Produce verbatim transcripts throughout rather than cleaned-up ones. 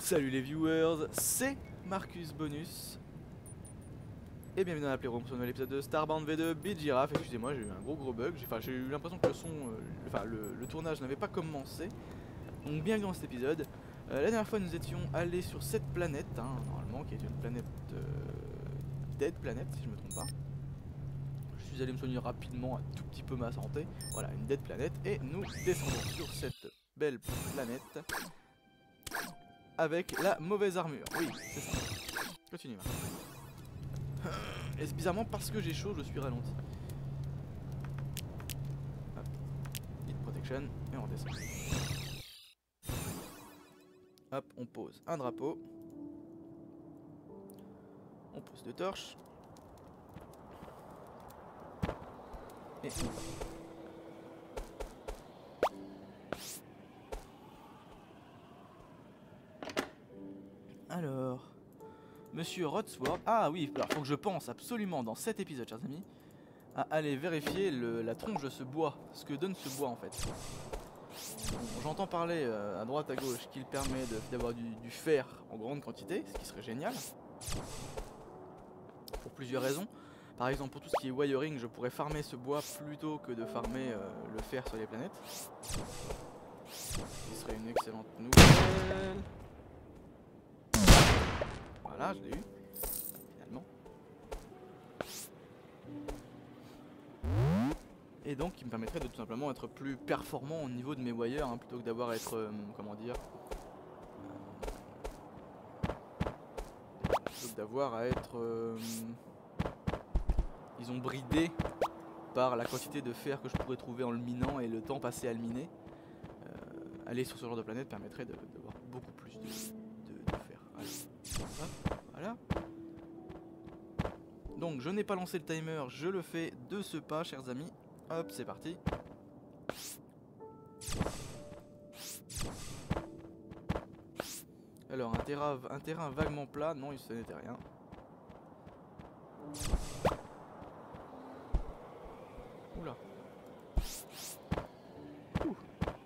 Salut les viewers, c'est Marcus Bonus et bienvenue dans la Playroom sur un nouvel épisode de Starbound V deux Beat Giraffe. Excusez-moi, j'ai eu un gros gros bug, j'ai eu l'impression que le son, euh, enfin le, le tournage n'avait pas commencé. Donc bienvenue dans cet épisode. Euh, la dernière fois nous étions allés sur cette planète, hein, normalement qui est une planète euh, Dead Planet si je me trompe pas. Je suis allé me soigner rapidement un tout petit peu ma santé. Voilà, une Dead Planet, et nous descendons sur cette belle planète avec la mauvaise armure. Oui, c'est ça. Continue. Et c'est bizarrement parce que j'ai chaud, je suis ralenti. Hop. Hit protection et on descend. Hop, on pose un drapeau. On pose deux torches. Et on va. Alors, Monsieur Rodsworth, ah oui, alors faut que je pense absolument dans cet épisode, chers amis, à aller vérifier le, la tronche de ce bois, ce que donne ce bois en fait. Bon, j'entends parler euh, à droite à gauche qu'il permet d'avoir du, du fer en grande quantité, ce qui serait génial. Pour plusieurs raisons. Par exemple, pour tout ce qui est wiring, je pourrais farmer ce bois plutôt que de farmer euh, le fer sur les planètes. Ce qui serait une excellente nouvelle. Voilà, je l'ai eu, finalement. Et donc, qui me permettrait de tout simplement être plus performant au niveau de mes wires, hein, plutôt que d'avoir à être, euh, comment dire, euh, plutôt que d'avoir à être, euh, disons, bridé par la quantité de fer que je pourrais trouver en le minant et le temps passé à le miner. Euh, aller sur ce genre de planète permettrait d'avoir beaucoup plus de, de, de fer. Voilà. Hop, voilà. Donc je n'ai pas lancé le timer, je le fais de ce pas, chers amis. Hop, c'est parti. Alors un terrain, un terrain vaguement plat, non, ce n'était rien. Oula. Ouh.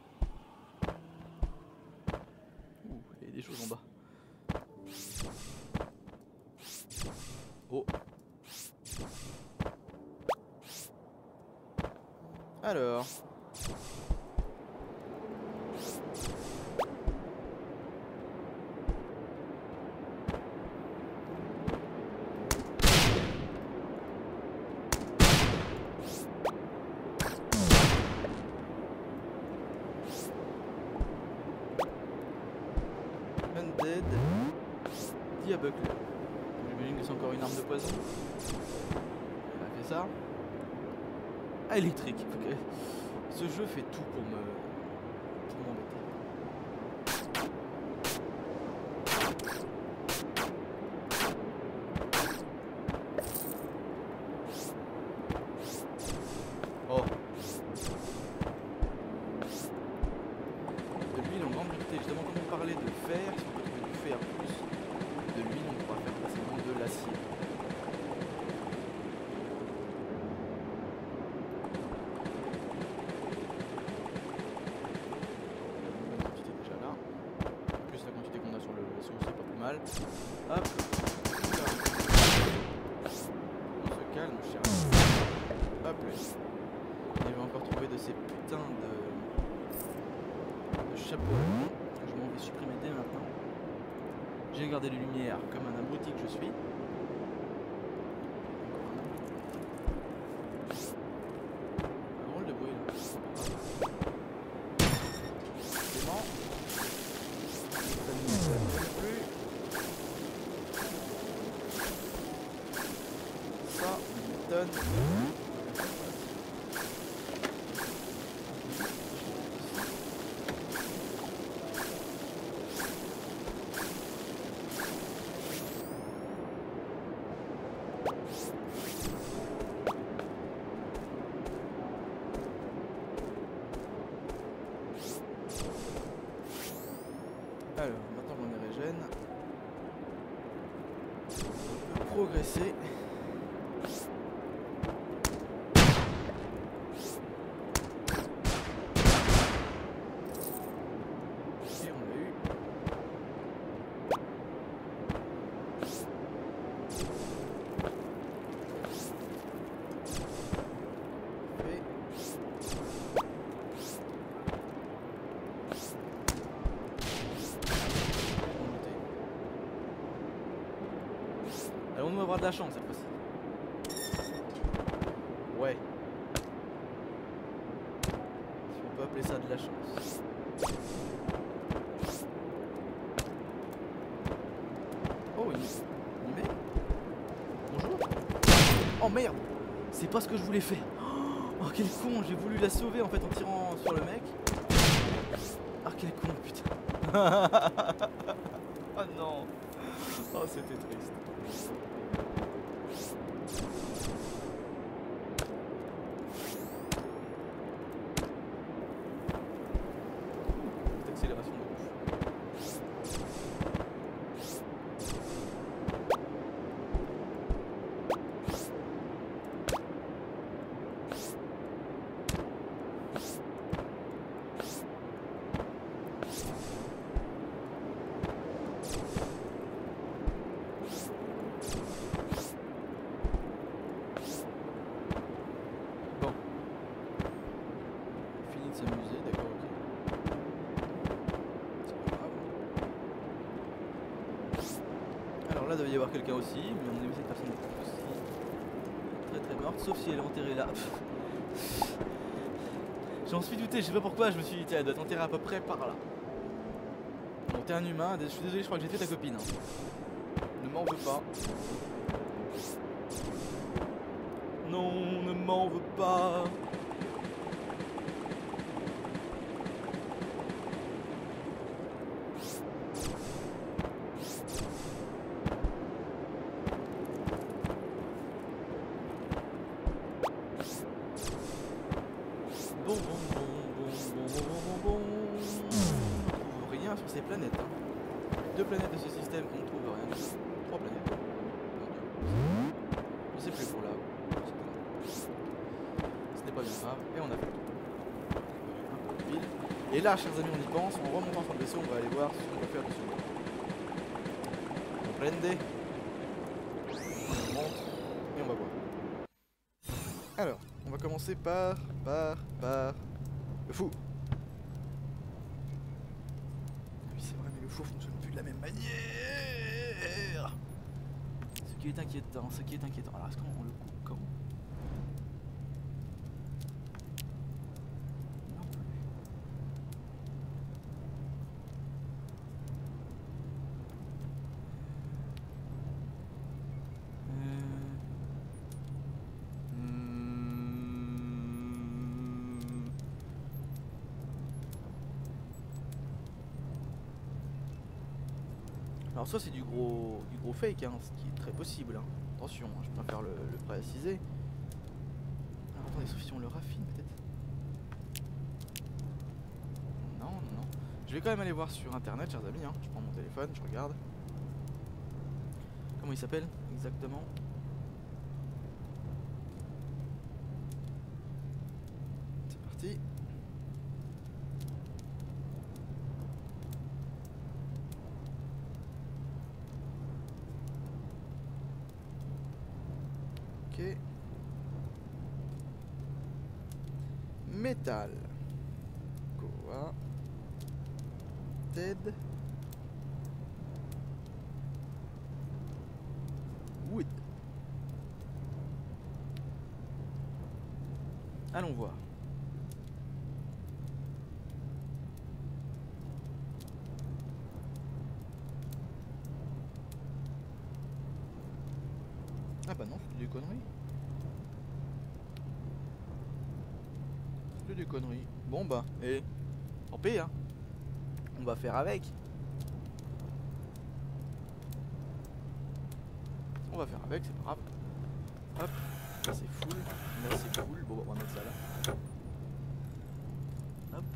Ouh, il y a des choses en bas. Oh. Alors. Undead. Diabuckler. J'imagine que c'est encore une arme de poison. Elle a fait ça. Ah, électrique. Okay. Ce jeu fait tout pour me... pour m'embêter. Oh. De l'huile en grande quantité. Justement, quand on parlait de fer, si on peut trouver du fer plus de l'huile, on pourra faire facilement de l'acier. Hop, on se calme, cher. Hop, il va encore trouver de ces putains de, de chapeaux. Je m'en vais supprimer dès maintenant. J'ai gardé les lumières comme un abruti que je suis. Un rôle de bruit là. C'est bon. Ça ne nous plus. Alors, maintenant qu'on est régène, on peut progresser. Et on l'a eu. laissons-nous avoir de la chance cette fois-ci. Ouais. Si on peut appeler ça de la chance. Oh, il il met. Bonjour. Oh merde. C'est pas ce que je voulais faire. Oh quel con, j'ai voulu la sauver en fait en tirant sur le mec. Ah quel con putain. Oh non. Oh c'était triste. Accélération de ouf. S'amuser, d'accord, ok. C'est pas grave. Alors là, il devait y avoir quelqu'un aussi, mais à mon avis, cette personne est aussi très très morte, sauf si elle est enterrée là. J'en suis douté, je sais pas pourquoi, je me suis dit, tiens, elle doit être enterrée à peu près par là. Bon, t'es un humain, je suis désolé, je crois que j'ai fait ta copine. Hein. Ne m'en veux pas. Non, ne m'en veux pas. Bon, bon, bon, bon, bon, bon, bon, bon. On ne trouve rien sur ces planètes. Hein. Deux planètes de ce système qu'on ne trouve rien. Trois planètes. Je sais plus pour là. Ce n'est pas bien grave. Et on a fait le tour. Un peu de ville. Et là, chers amis, on y pense. En remontant sur le vaisseau, on va aller voir ce qu'on va faire dessus. On prenne des. On monte. Et on va voir. Alors, on va commencer par, par, par le fou. Ah oui, c'est vrai, mais le fou fonctionne plus de la même manière. Ce qui est inquiétant, ce qui est inquiétant. Alors, est-ce qu'on le coupe quand? Non plus. Alors soit c'est du gros du gros fake, hein, ce qui est très possible. Hein. Attention, hein, je préfère le, le préciser. Alors attendez, sauf si on le raffine peut-être. Non, non, non. Je vais quand même aller voir sur internet, chers amis. Hein. Je prends mon téléphone, je regarde. Comment il s'appelle exactement? C'est parti. Ok. Métal. Quoi? Ted. Wood. Allons voir. Ah bah non, c'est des conneries. C'est des conneries. Bon bah, et tant pis hein. On va faire avec. On va faire avec, c'est pas grave. Hop, ça c'est full. Là c'est cool. Bon, on va mettre ça là. Hop.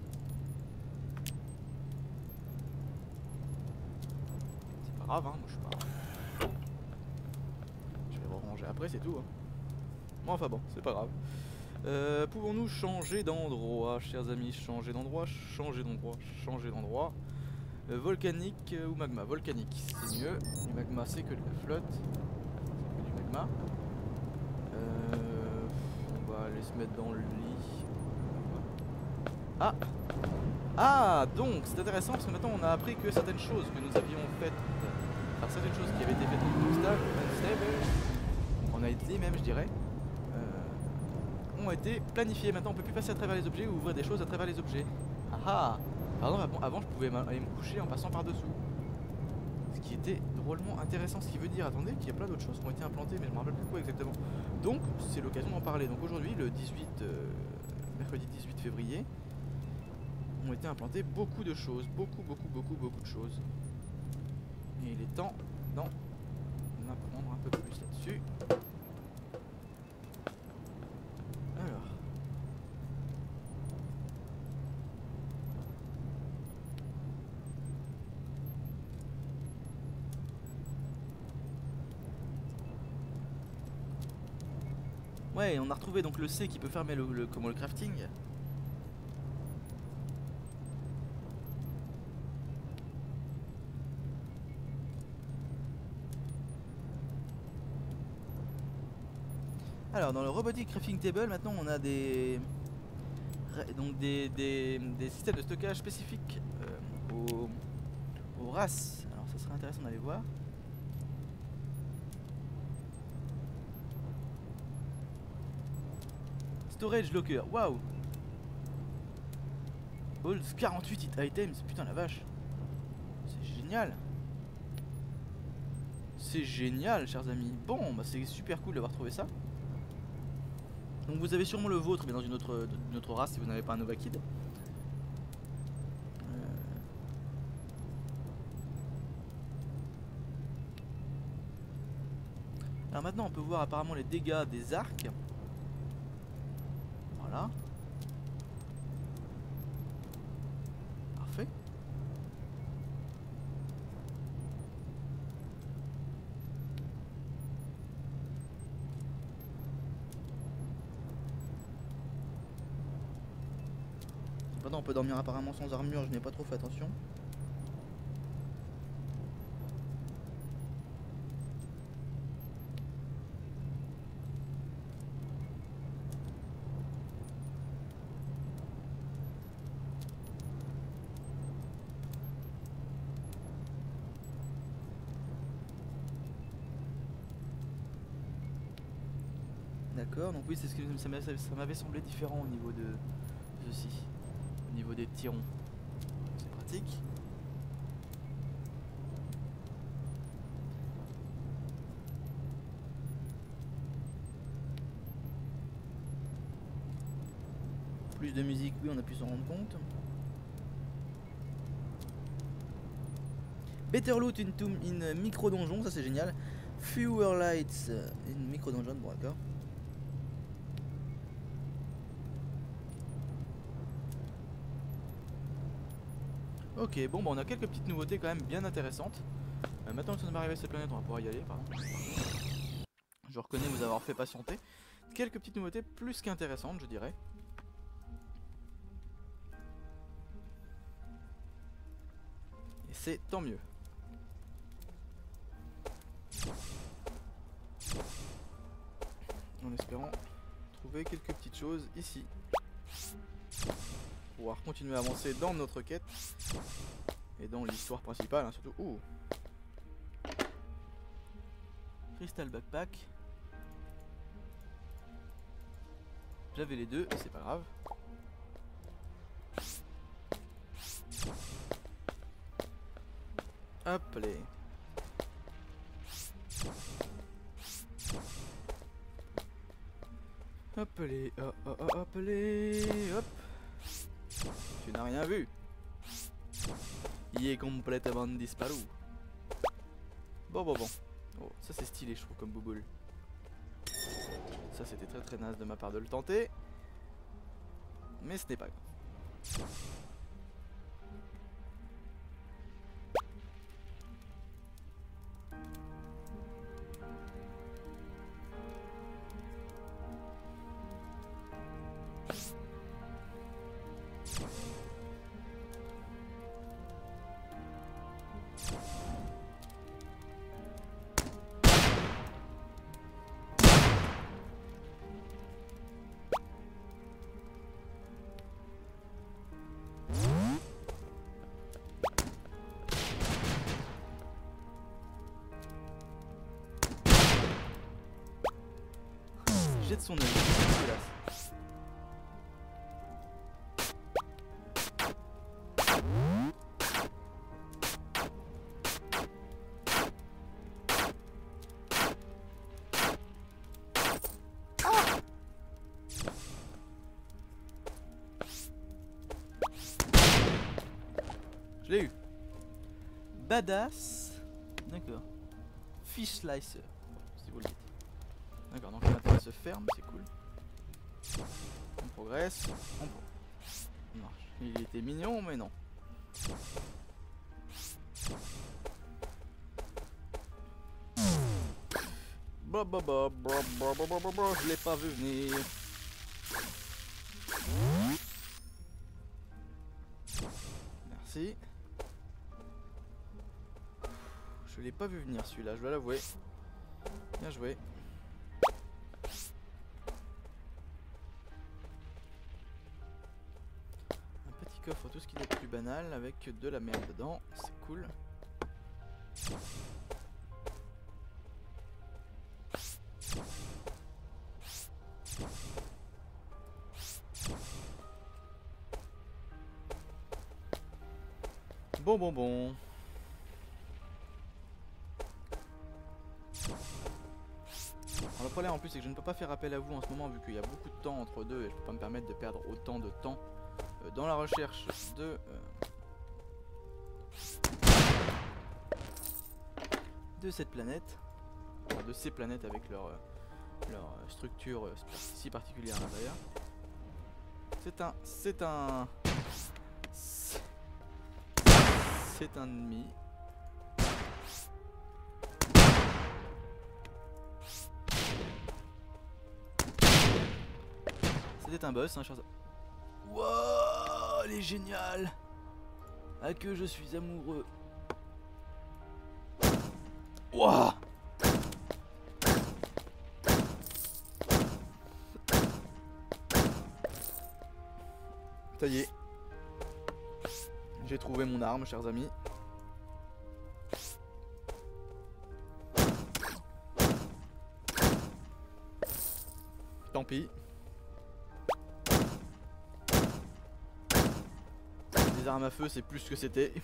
C'est pas grave, hein. Moi je suis pas. Je vais ranger après, c'est tout. Hein. Bon, enfin bon, c'est pas grave. Euh, Pouvons-nous changer d'endroit, chers amis? Changer d'endroit, changer d'endroit, changer d'endroit. Euh, volcanique euh, ou magma? Volcanique, c'est mieux. Du magma, c'est que de la flotte. C'est que du magma. Euh, on va aller se mettre dans le lit. Ah! Ah! Donc, c'est intéressant parce que maintenant on a appris que certaines choses que nous avions faites par certaines choses qui avaient été faites unstable, unstable, en Italie même je dirais, euh, ont été planifiées. Maintenant on peut plus passer à travers les objets ou ouvrir des choses à travers les objets. Ah ah. Pardon, avant je pouvais aller me coucher en passant par dessous. Ce qui était drôlement intéressant, ce qui veut dire, attendez, qu'il y a plein d'autres choses qui ont été implantées, mais je me rappelle plus quoi exactement. Donc c'est l'occasion d'en parler. Donc aujourd'hui, le dix-huit, euh, mercredi dix-huit février, ont été implantées beaucoup de choses, beaucoup, beaucoup, beaucoup, beaucoup de choses. Et il est temps d'en apprendre un peu plus là-dessus. Alors. Ouais, on a retrouvé donc le C qui peut fermer le, le, comment, le crafting. Alors dans le Robotic Crafting Table maintenant on a des donc des, des, des systèmes de stockage spécifiques euh, aux, aux races. Alors ça serait intéressant d'aller voir. Storage Locker, waouh. Holds quarante-huit items, putain la vache. C'est génial. C'est génial chers amis. Bon bah c'est super cool d'avoir trouvé ça. Donc vous avez sûrement le vôtre mais dans une autre, une autre race si vous n'avez pas un Nova Kid. Euh... Alors maintenant on peut voir apparemment les dégâts des arcs. Voilà. Parfait. Maintenant on peut dormir apparemment sans armure, je n'ai pas trop fait attention. D'accord, donc oui c'est ce que ça m'avait semblé différent au niveau de ceci. Au niveau des petits ronds. C'est pratique. Plus de musique, oui on a pu s'en rendre compte. Better loot in, in micro donjon, ça c'est génial. Fewer lights in micro donjon, bon d'accord. Ok, bon bah on a quelques petites nouveautés quand même bien intéressantes. Euh, maintenant que ça nous arrive à cette planète, on va pouvoir y aller, pardon. Je reconnais vous avoir fait patienter. Quelques petites nouveautés plus qu'intéressantes, je dirais. Et c'est tant mieux. En espérant trouver quelques petites choses ici. Pour pouvoir continuer à avancer dans notre quête. Et dans l'histoire principale, hein, surtout. Ouh. Crystal Backpack. J'avais les deux, c'est pas grave. Hop les. Hop les, hop, hop, hop les, hop. Tu n'as rien vu. Il est complètement disparu. Bon bon bon. Oh, ça c'est stylé je trouve comme bouboule. Ça c'était très très naze de ma part de le tenter. Mais ce n'est pas grave. jette son œil. C'est dégueulasse. Je l'ai eu. Badass. D'accord. Fish slicer. Si vous le dites. D'accord, donc maintenant ça se ferme, c'est cool. On progresse. On pro... Non, il était mignon, mais non. Bah bah bah bah bah bah bah bah bah, je l'ai pas vu venir. Merci. Je l'ai pas vu venir celui-là, je dois l'avouer. Bien joué. Un petit coffre, tout ce qui est plus banal avec de la merde dedans, c'est cool. Bon bon bon. Alors le problème en plus c'est que je ne peux pas faire appel à vous en ce moment vu qu'il y a beaucoup de temps entre deux et je peux pas me permettre de perdre autant de temps euh, dans la recherche de euh, de cette planète, enfin, de ces planètes avec leur euh, leur euh, structure euh, si particulière à l'intérieur. C'est un c'est un c'est un ennemi. C'était un boss, hein, chers... Wouah, elle est géniale. Ah que je suis amoureux. Wouah. Ça y est. J'ai trouvé mon arme, chers amis. Tant pis. Les armes à feu, c'est plus ce que c'était.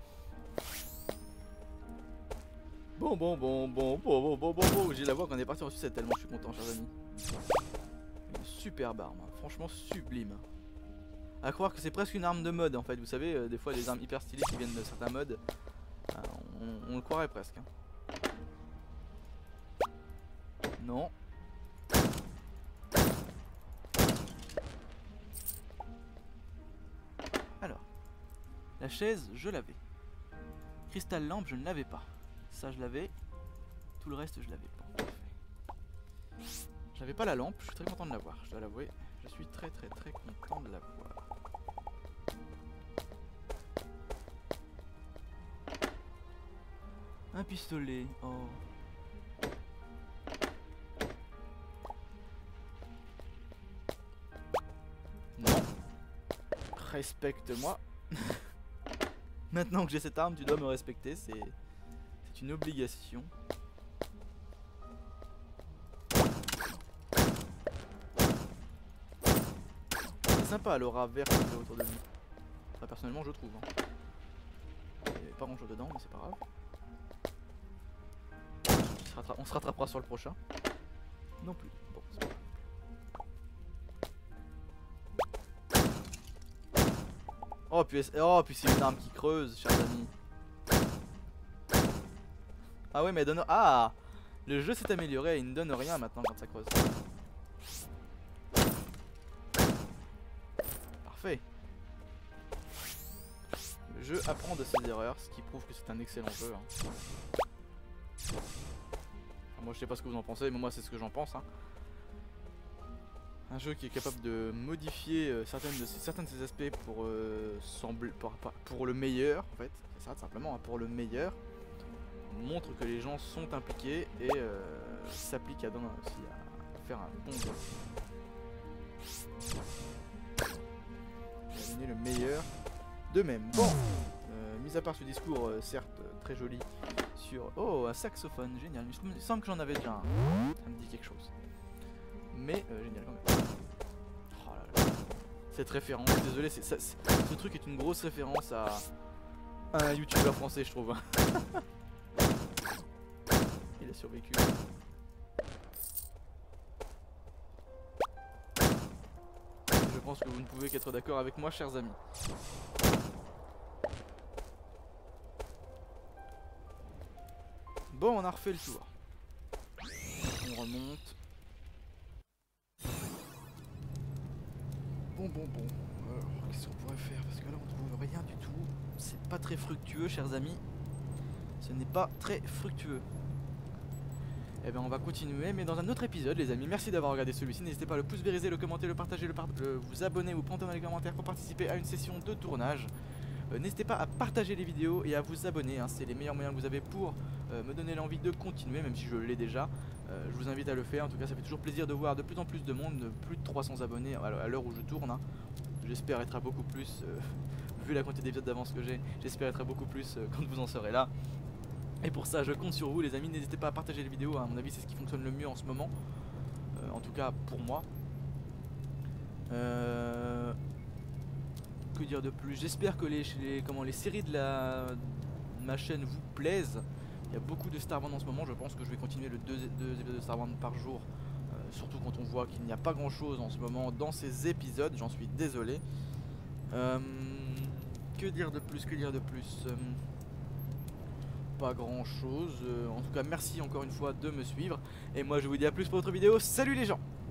Bon, bon, bon, bon, bon, bon, bon, bon, bon. J'ai la voix qu'on est parti en sucette tellement je suis content, chers amis. Une superbe arme, hein. Franchement sublime. À croire que c'est presque une arme de mode en fait, vous savez, euh, des fois les armes hyper stylées qui viennent de certains modes, euh, on, on le croirait presque. Hein. Non. Alors, la chaise, je l'avais. Cristal lampe, je ne l'avais pas. Ça, je l'avais. Tout le reste, je l'avais pas. J'avais pas la lampe, je suis très content de l'avoir, je dois l'avouer. Je suis très très très content de l'avoir. Un pistolet, oh. Non. Respecte-moi. Maintenant que j'ai cette arme, tu dois me respecter, c'est c'est une obligation. C'est sympa l'aura verte qui est autour de lui. Enfin, personnellement, je trouve. Hein. Il n'y avait pas grand chose dedans, mais c'est pas grave. On se rattrapera sur le prochain. Non plus. Bon, c'est pas grave. Oh puis, oh, puis c'est une arme qui creuse, chers amis. Ah ouais, mais elle donne... Ah, le jeu s'est amélioré et il ne donne rien maintenant quand ça creuse. Parfait. Le jeu apprend de ses erreurs, ce qui prouve que c'est un excellent jeu. Hein. Moi je sais pas ce que vous en pensez, mais moi c'est ce que j'en pense. Hein. Un jeu qui est capable de modifier euh, certaines de ces, certains de ses aspects pour, euh, sembler, pour, pour le meilleur, en fait. C'est ça, tout simplement, hein, pour le meilleur. Montre que les gens sont impliqués et euh, s'appliquent à, aussi à faire un bon jeu. Et à donner le meilleur d'eux-mêmes. Bon, euh, mis à part ce discours, euh, certes très joli, sur... Oh, un saxophone, génial. Il me semble que j'en avais déjà un. Ça me dit quelque chose. mais euh, génial quand même. Oh là là. Cette référence, désolé, c'est, ça, c'est, ce truc est une grosse référence à, à un youtubeur français je trouve. Il a survécu. Je pense que vous ne pouvez qu'être d'accord avec moi, chers amis. Bon, on a refait le tour. On remonte. Bon, bon, bon. Alors, qu'est-ce qu'on pourrait faire? Parce que là, on trouve rien du tout. C'est pas très fructueux, chers amis. Ce n'est pas très fructueux. Eh bien on va continuer, mais dans un autre épisode les amis. Merci d'avoir regardé celui-ci, n'hésitez pas à le pouce vériser, le commenter, le partager, le, par le vous abonner ou pointer dans les commentaires pour participer à une session de tournage. euh, N'hésitez pas à partager les vidéos et à vous abonner, hein, c'est les meilleurs moyens que vous avez pour euh, me donner l'envie de continuer, même si je l'ai déjà. euh, Je vous invite à le faire, en tout cas ça fait toujours plaisir de voir de plus en plus de monde, plus de trois cents abonnés à l'heure où je tourne, hein. J'espère être à beaucoup plus, euh, vu la quantité d'épisodes d'avance que j'ai, j'espère être à beaucoup plus euh, quand vous en serez là. Et pour ça je compte sur vous les amis, n'hésitez pas à partager les vidéos, à mon avis c'est ce qui fonctionne le mieux en ce moment, euh, en tout cas pour moi. euh... Que dire de plus? J'espère que les, les, comment, les séries de, la, de ma chaîne vous plaisent. Il y a beaucoup de Starbound en ce moment, je pense que je vais continuer le deux, deux épisodes de Starbound par jour, euh, surtout quand on voit qu'il n'y a pas grand chose en ce moment dans ces épisodes, j'en suis désolé. euh, Que dire de plus, que dire de plus euh... Pas grand chose, euh, en tout cas merci encore une fois de me suivre. Et moi je vous dis à plus pour d'autres vidéos, salut les gens!